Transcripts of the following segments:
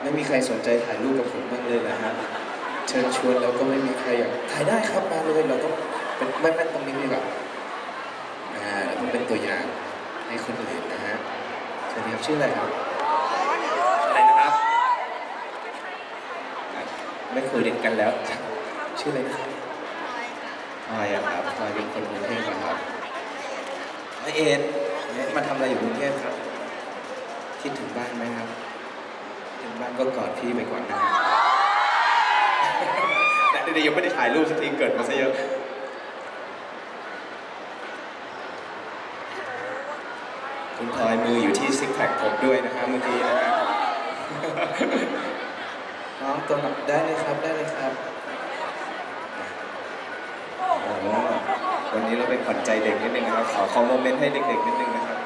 ไม่มีใครสนใจถ่ายรูปกับผมบ้างเลยนะฮะเชิญชวนแล้วก็ไม่มีใครอยากถ่ายได้ครับมาเลยเราก็เป็นไม่ตรงนี้ดีกว่าเราต้องเป็นตัวอย่างให้คนอื่นนะฮะสวัสดีครับชื่ออะไรครับอะไรนะครับไม่คุยเด็กกันแล้วชื่ออะไรนะครับพลอยครับพลอยเป็นคนกรุงเทพครับเอ็นมาทำอะไรอยู่กรุงเทพครับคิดถึงบ้านไหมครับถึงบ้านก็กอดพี่ไปก่อนนะครับแต่เดี๋ยวยังไม่ได้ถ่ายรูปสักทีเกิดมาซะเยอะคุณพลอยมืออยู่ที่ซิกแพคผมด้วยนะฮะเมื่อกี้นะฮะน้องตัวหนักได้เลยครับได้เลยครับวันนี้เราเป็นขวัญใจเด็กนิดนึงนะครับขอโมเมนต์ให้เด็กๆนิดนึงนะครับ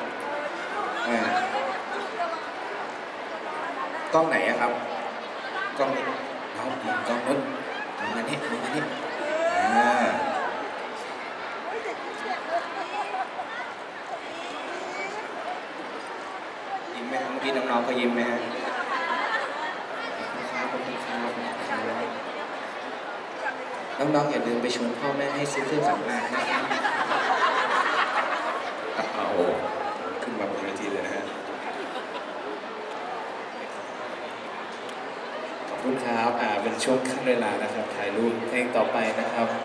กล้องไหนอะครับกล้องนี้เอากล้องนู้นมองอันนี้มองอันนี้ยิ้มไหมครับเมื่อกี้น้องๆเขายิ้มไหมฮะน้องๆอย่าลืมไปชวนพ่อแม่ให้ซื้อเครื่องสำอางนะครับเอาขึ้นมาบนเวทีเลยนะฮะขอบคุณครับเป็นช่วงขั้นเวลานะครับถ่ายรูปเพลงต่อไปนะครับ